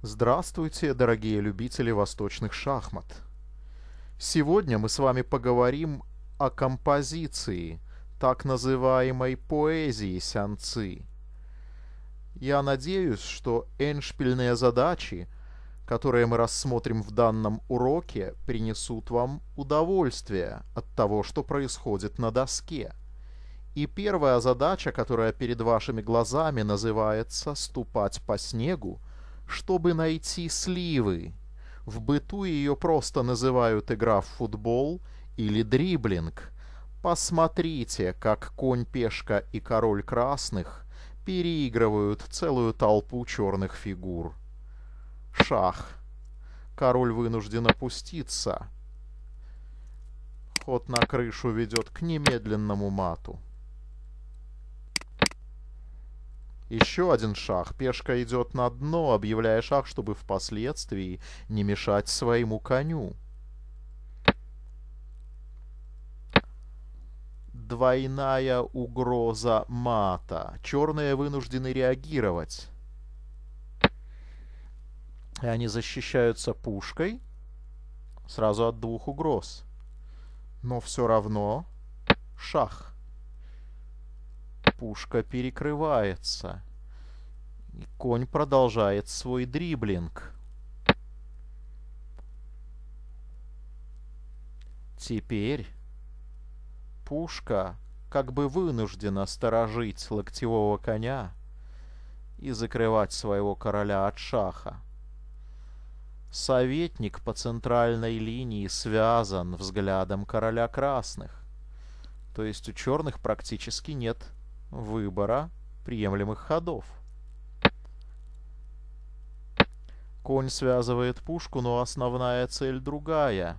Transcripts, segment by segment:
Здравствуйте, дорогие любители восточных шахмат! Сегодня мы с вами поговорим о композиции, так называемой поэзии сянцы. Я надеюсь, что эндшпильные задачи, которые мы рассмотрим в данном уроке, принесут вам удовольствие от того, что происходит на доске. И первая задача, которая перед вашими глазами, называется «ступать по снегу, чтобы найти сливы». В быту ее просто называют игра в футбол или дриблинг. Посмотрите, как конь, пешка и король красных переигрывают целую толпу черных фигур. Шах. Король вынужден опуститься. Ход на крышу ведет к немедленному мату. Еще один шах. Пешка идет на дно, объявляя шах, чтобы впоследствии не мешать своему коню. Двойная угроза мата. Черные вынуждены реагировать. И они защищаются пушкой сразу от двух угроз. Но все равно шах. Пушка перекрывается. И конь продолжает свой дриблинг. Теперь пушка как бы вынуждена сторожить локтевого коня и закрывать своего короля от шаха. Советник по центральной линии связан взглядом короля красных. То есть у черных практически нет выбора приемлемых ходов. Конь связывает пушку, но основная цель другая.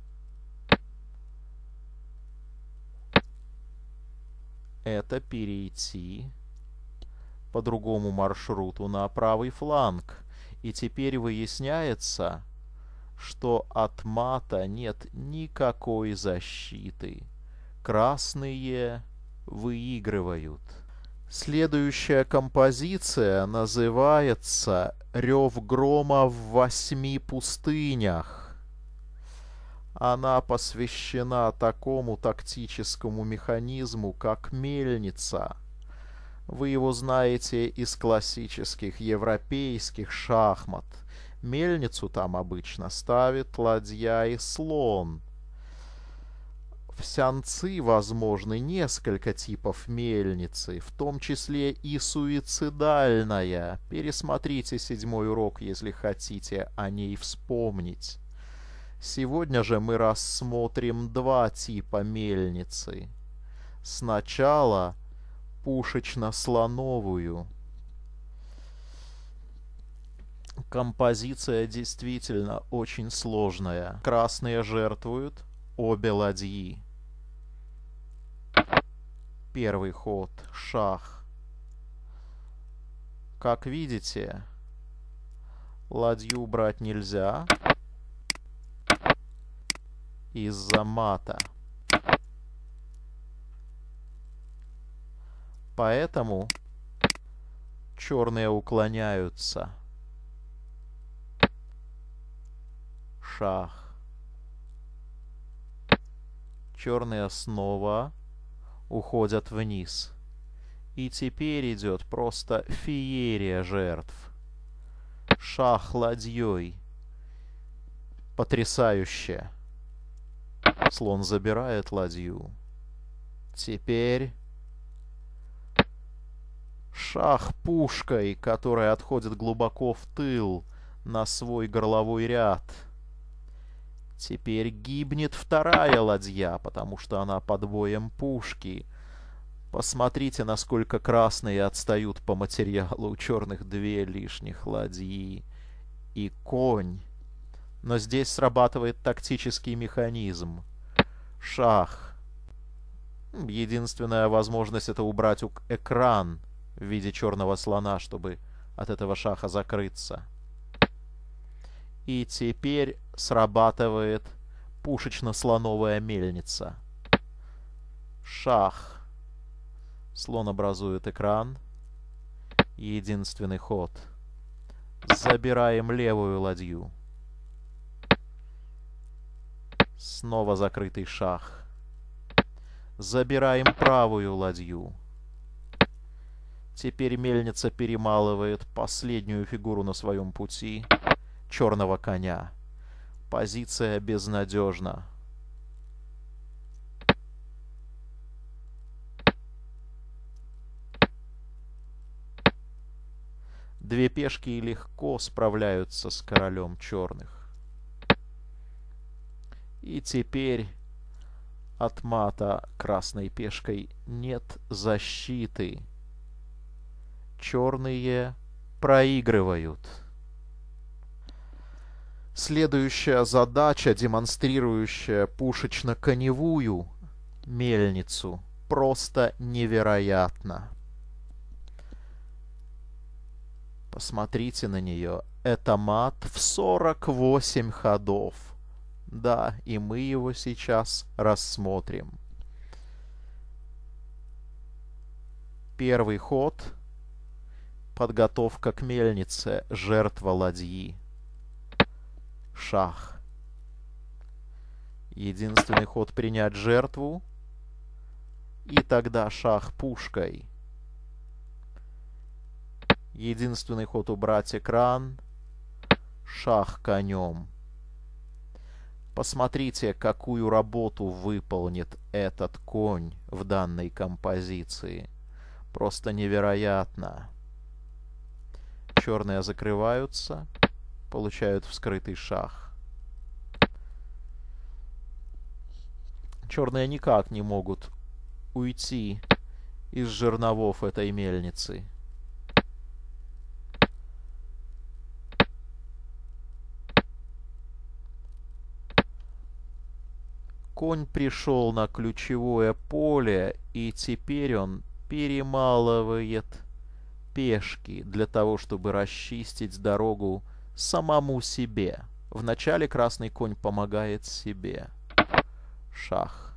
Это перейти по другому маршруту на правый фланг. И теперь выясняется, что от мата нет никакой защиты. Красные выигрывают. Следующая композиция называется «Рев грома в 8 пустынях». Она посвящена такому тактическому механизму, как мельница. Вы его знаете из классических европейских шахмат. Мельницу там обычно ставит ладья и слон. В сянцы возможны несколько типов мельницы, в том числе и суицидальная. Пересмотрите 7-й урок, если хотите о ней вспомнить. Сегодня же мы рассмотрим два типа мельницы. Сначала пушечно-слоновую. Композиция действительно очень сложная. Красные жертвуют обе ладьи. Первый ход — шах. Как видите, ладью брать нельзя из-за мата. Поэтому черные уклоняются. Шах. Черные снова уходят вниз. И теперь идет просто феерия жертв. Шах ладьей. Потрясающе. Слон забирает ладью. Теперь шах пушкой, которая отходит глубоко в тыл на свой горловой ряд. Теперь гибнет вторая ладья, потому что она под боем пушки. Посмотрите, насколько красные отстают по материалу. У черных две лишних ладьи и конь. Но здесь срабатывает тактический механизм. Шах. Единственная возможность — это убрать экран в виде черного слона, чтобы от этого шаха закрыться. И теперь срабатывает пушечно-слоновая мельница. Шах. Слон образует экран. Единственный ход. Забираем левую ладью. Снова закрытый шах. Забираем правую ладью. Теперь мельница перемалывает последнюю фигуру на своем пути — черного коня. Позиция безнадежна. Две пешки легко справляются с королем черных. И теперь от мата красной пешкой нет защиты. Черные проигрывают. Следующая задача, демонстрирующая пушечно-коневую мельницу, просто невероятна. Посмотрите на нее. Это мат в 48 ходов. Да, и мы его сейчас рассмотрим. Первый ход. Подготовка к мельнице. Жертва ладьи. Шах. Единственный ход — принять жертву. И тогда шах пушкой. Единственный ход — убрать экран. Шах конем. Посмотрите, какую работу выполнит этот конь в данной композиции. Просто невероятно. Черные закрываются, получают вскрытый шах. Черные никак не могут уйти из жерновов этой мельницы. Конь пришел на ключевое поле, и теперь он перемалывает пешки для того, чтобы расчистить дорогу самому себе. Вначале красный конь помогает себе. Шах.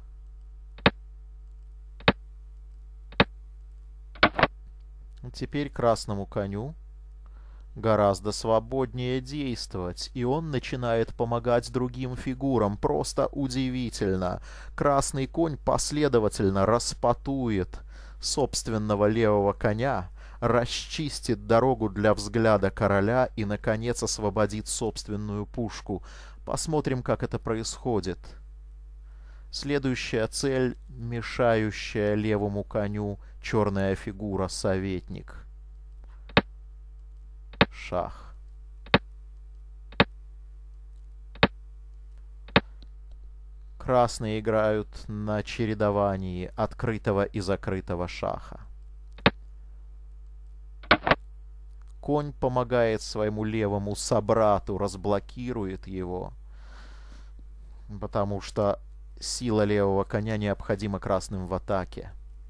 Теперь красному коню гораздо свободнее действовать, и он начинает помогать другим фигурам. Просто удивительно. Красный конь последовательно распатует собственного левого коня, расчистит дорогу для взгляда короля и, наконец, освободит собственную пушку. Посмотрим, как это происходит. Следующая цель — мешающая левому коню черная фигура — советник. Шах. Красные играют на чередовании открытого и закрытого шаха. Конь помогает своему левому собрату, разблокирует его, потому что сила левого коня необходима красным в атаке.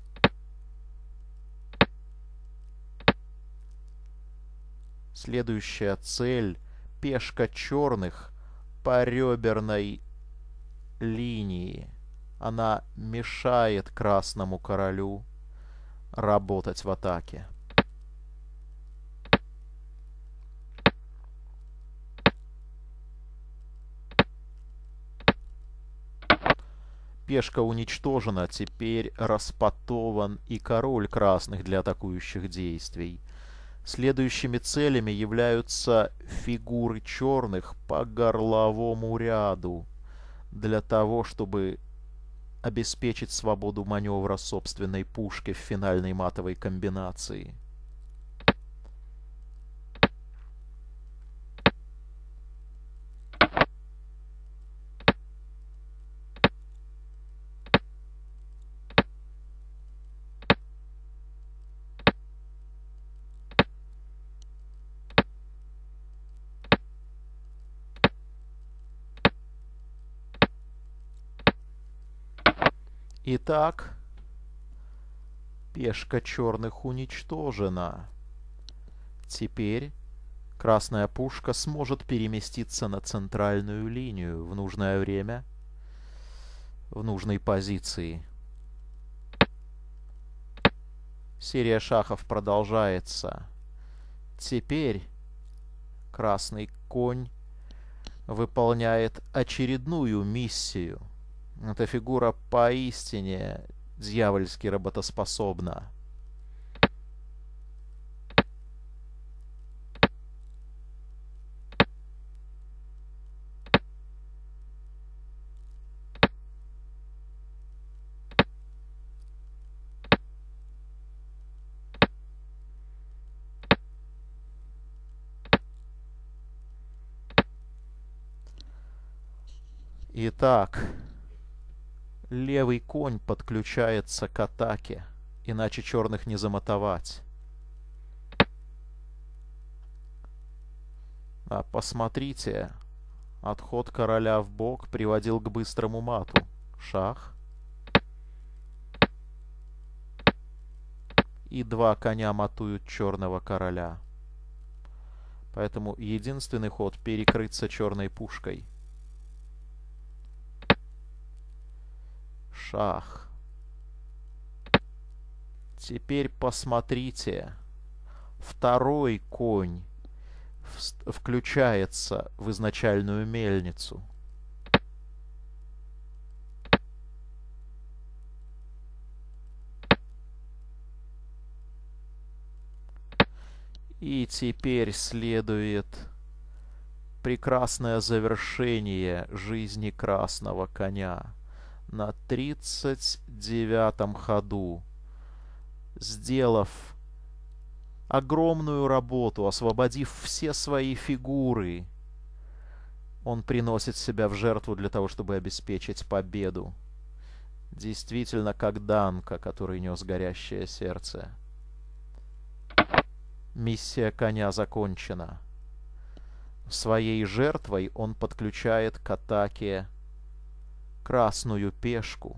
Следующая цель — пешка черных по реберной линии. Она мешает красному королю работать в атаке. Пешка уничтожена, теперь распатован и король красных для атакующих действий. Следующими целями являются фигуры черных по горловому ряду, для того, чтобы обеспечить свободу маневра собственной пушки в финальной матовой комбинации. Итак, пешка черных уничтожена. Теперь красная пушка сможет переместиться на центральную линию в нужное время, в нужной позиции. Серия шахов продолжается. Теперь Красный конь выполняет очередную миссию. Эта фигура поистине дьявольски работоспособна. Итак, левый конь подключается к атаке, иначе черных не замотовать. А посмотрите, отход короля в бок приводил к быстрому мату. Шах. И два коня матуют черного короля. Поэтому единственный ход — перекрыться черной пушкой. Шах. Теперь посмотрите. Второй конь включается в изначальную мельницу. И теперь следует прекрасное завершение жизни красного коня. На 39-м ходу, сделав огромную работу, освободив все свои фигуры, он приносит себя в жертву для того, чтобы обеспечить победу. Действительно, как Данка, который нес горящее сердце. Миссия коня закончена. Своей жертвой он подключает к атаке красную пешку.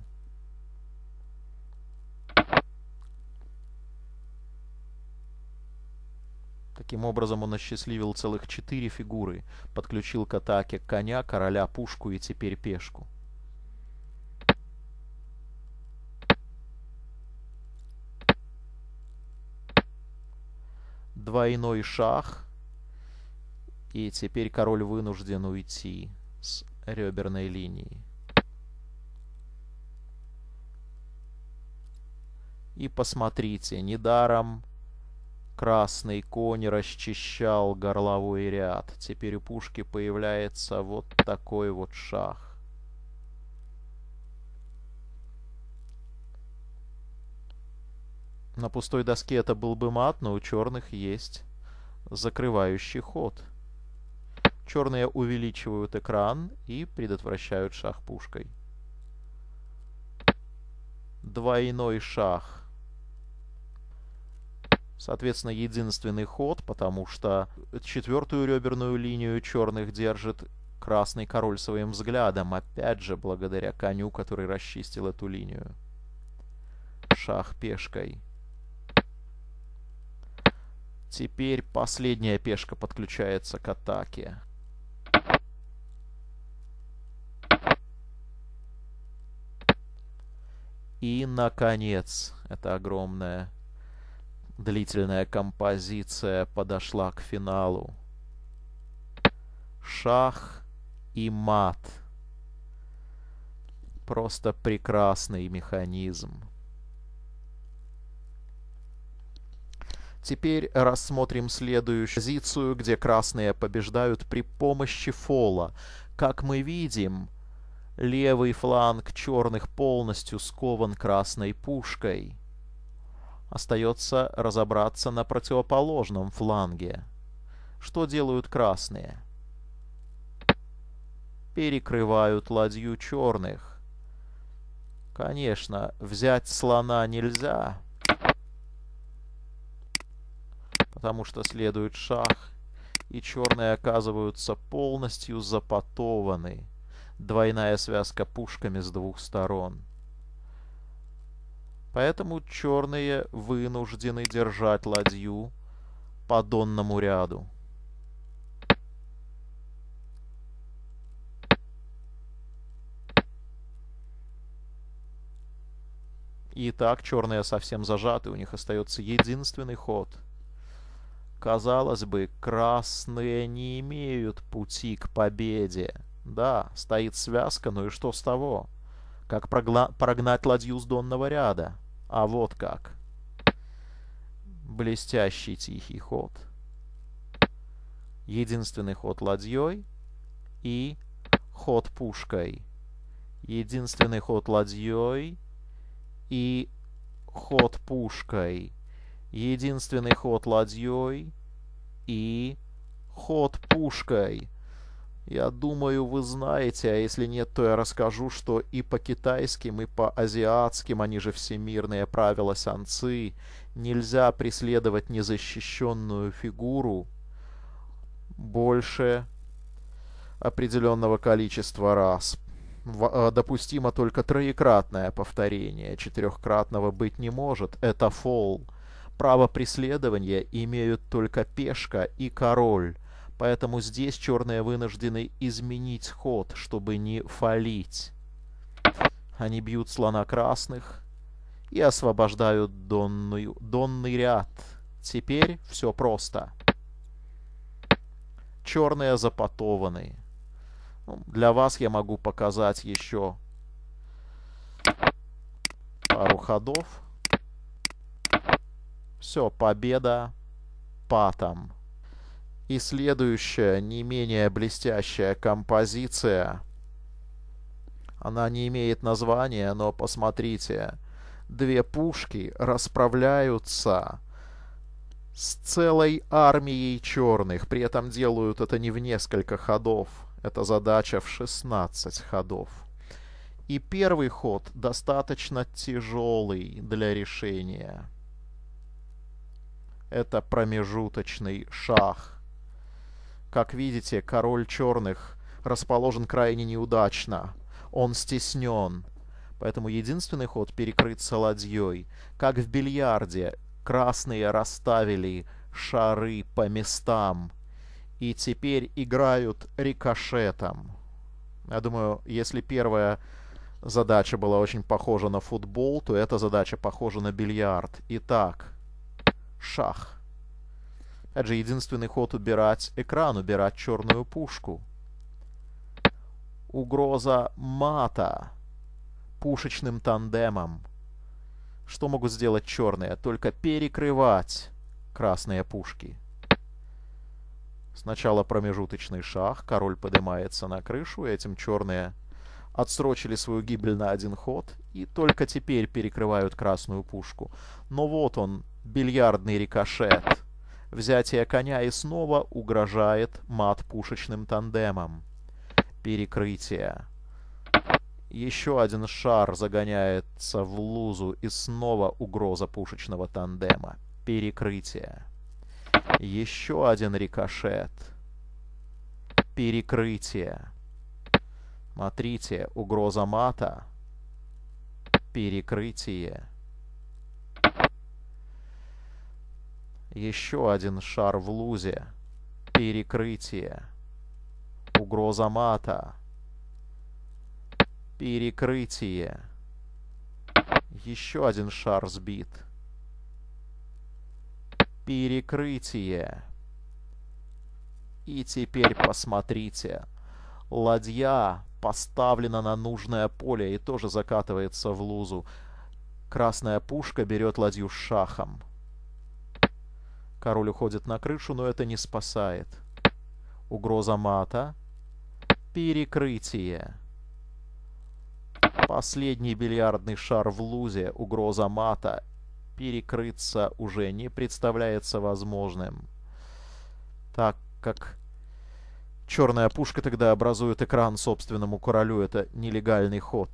Таким образом он осчастливил целых 4 фигуры, подключил к атаке коня, короля, пушку и теперь пешку. Двойной шах, и теперь король вынужден уйти с реберной линии. И посмотрите, недаром красный конь расчищал горловой ряд. Теперь у пушки появляется вот такой вот шах. На пустой доске это был бы мат, но у черных есть закрывающий ход. Черные увеличивают экран и предотвращают шах пушкой. Двойной шах. Соответственно, единственный ход, потому что четвертую реберную линию черных держит красный король своим взглядом, опять же, благодаря коню, который расчистил эту линию. Шах пешкой. Теперь последняя пешка подключается к атаке. И, наконец, эта огромная длительная композиция подошла к финалу. Шах и мат. Просто прекрасный механизм. Теперь рассмотрим следующую позицию, где красные побеждают при помощи фола. Как мы видим, левый фланг черных полностью скован красной пушкой. Остается разобраться на противоположном фланге. Что делают красные? Перекрывают ладью черных. Конечно, взять слона нельзя, потому что следует шах, и черные оказываются полностью запотованы. Двойная связка пушками с двух сторон. Поэтому черные вынуждены держать ладью по донному ряду. Итак, черные совсем зажаты, у них остается единственный ход. Казалось бы, красные не имеют пути к победе. Да, стоит связка, ну и что с того? Как прогнать ладью с донного ряда? А вот как. Блестящий тихий ход. Единственный ход ладьей и ход пушкой. Единственный ход ладьей и ход пушкой. Единственный ход ладьей и ход пушкой. Я думаю, вы знаете, а если нет, то я расскажу, что и по китайским, и по азиатским, они же всемирные правила сянцы, нельзя преследовать незащищенную фигуру больше определенного количества раз. Допустимо только троекратное повторение, четырехкратного быть не может, это фол. Право преследования имеют только пешка и король, поэтому здесь черные вынуждены изменить ход, чтобы не фолить. Они бьют слона красных и освобождают донный ряд. Теперь все просто. Черные запотованы. Для вас я могу показать еще пару ходов. Все, победа патом. И следующая, не менее блестящая композиция. Она не имеет названия, но посмотрите. Две пушки расправляются с целой армией черных. При этом делают это не в несколько ходов. Это задача в 16 ходов. И первый ход достаточно тяжелый для решения. Это промежуточный шах. Как видите, король черных расположен крайне неудачно. Он стеснен. Поэтому единственный ход перекрыться ладьей. Как в бильярде, красные расставили шары по местам. И теперь играют рикошетом. Я думаю, если первая задача была очень похожа на футбол, то эта задача похожа на бильярд. Итак, шах. Это же единственный ход убирать экран, убирать черную пушку. Угроза мата. Пушечным тандемом. Что могут сделать черные? Только перекрывать красные пушки. Сначала промежуточный шах. Король поднимается на крышу. Этим черные отсрочили свою гибель на один ход. И только теперь перекрывают красную пушку. Но вот он, бильярдный рикошет. Взятие коня и снова угрожает мат пушечным тандемом. Перекрытие. Еще один шар загоняется в лузу и снова угроза пушечного тандема. Перекрытие. Еще один рикошет. Перекрытие. Смотрите, угроза мата. Перекрытие. Еще один шар в лузе. Перекрытие. Угроза мата. Перекрытие. Еще один шар сбит. Перекрытие. И теперь посмотрите. Ладья поставлена на нужное поле и тоже закатывается в лузу. Красная пушка берет ладью с шахом. Король уходит на крышу, но это не спасает. Угроза мата. Перекрытие. Последний бильярдный шар в лузе. Угроза мата. Перекрыться уже не представляется возможным. Так как черная пушка тогда образует экран собственному королю, это нелегальный ход.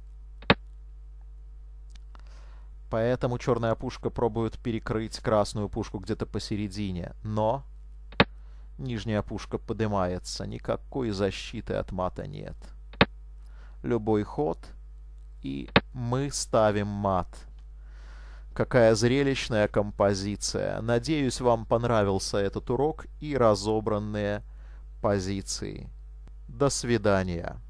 Поэтому черная пушка пробует перекрыть красную пушку где-то посередине. Но нижняя пушка поднимается. Никакой защиты от мата нет. Любой ход, и мы ставим мат. Какая зрелищная композиция. Надеюсь, вам понравился этот урок и разобранные позиции. До свидания.